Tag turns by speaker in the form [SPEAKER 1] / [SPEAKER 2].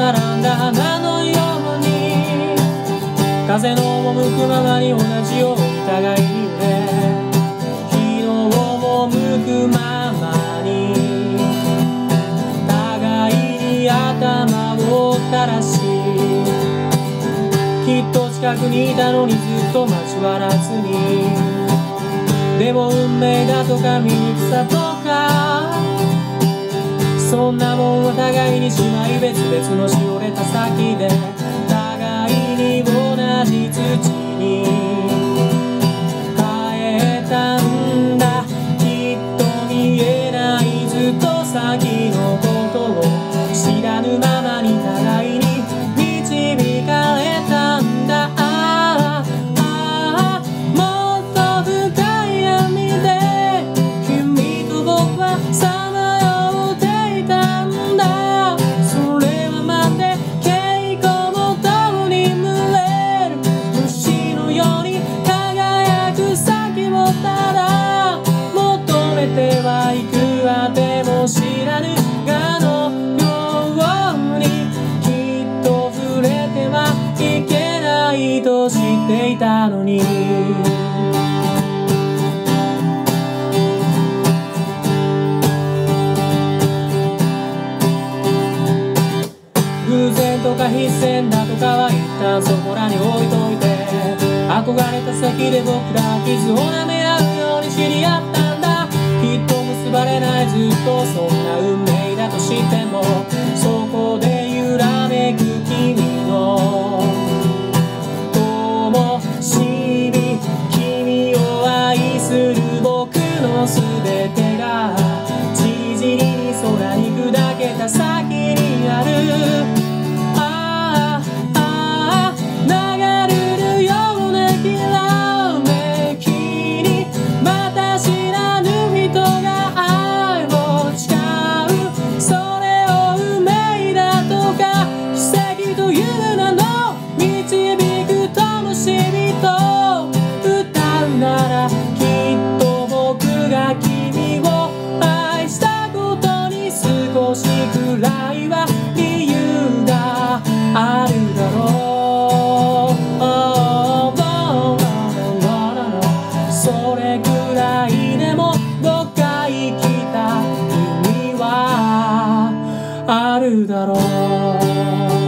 [SPEAKER 1] 並んだ花のように風の赴くままに同じように互いに揺れ日の赴くままに互いに頭を垂らしきっと近くにいたのにずっと交わらずにでも運命だとか醜さとかそんなもんは互いにしまい別々のしおれた先で互いに同じ土に変えたんだきっと見えないずっと先のことを知らぬままに互いに導かれたんだもっと深い闇で君と僕はさまよっていたんだそれはまるで蛍光も共に群れる虫のように輝く先をただ求めてはいくあても知らぬがのようにきっと触れてはいけないと知っていたのに偶然とか必然だとかは一旦そこらに置いといて憧れた先で僕ら傷を舐め合うように知り合ったんだきっと結ばれないずっとそんな運命だと知ってもそこで揺らめく君の灯火君を愛する僕の全てがじりに空に砕けた先にある流れるようなきらめきにまた知らぬ人が愛を誓うそれを運命だとか奇跡という名の導く灯火と歌うならきっと僕が君を愛したことに少しくらいは理由があるだろうそれくらいでもどっか生きた意味はあるだろう